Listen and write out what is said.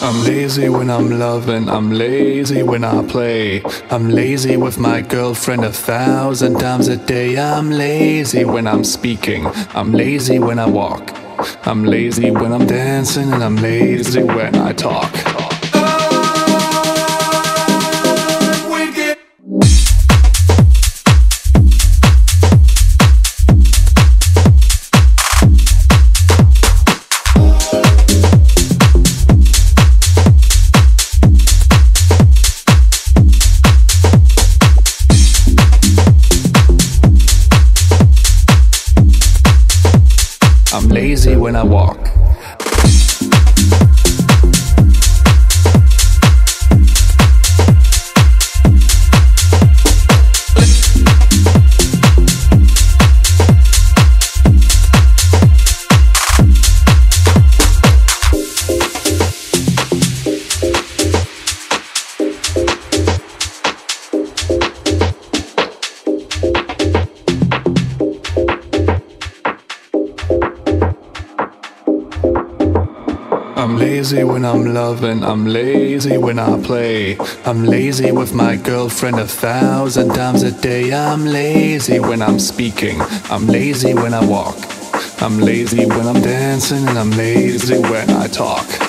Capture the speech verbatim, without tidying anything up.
I'm lazy when I'm loving, I'm lazy when I play. I'm lazy with my girlfriend a thousand times a day. I'm lazy when I'm speaking, I'm lazy when I walk. I'm lazy when I'm dancing, and I'm lazy when I talk. I'm lazy when I walk. I'm lazy when I'm loving, I'm lazy when I play. I'm lazy with my girlfriend a thousand times a day. I'm lazy when I'm speaking, I'm lazy when I walk. I'm lazy when I'm dancing, and I'm lazy when I talk.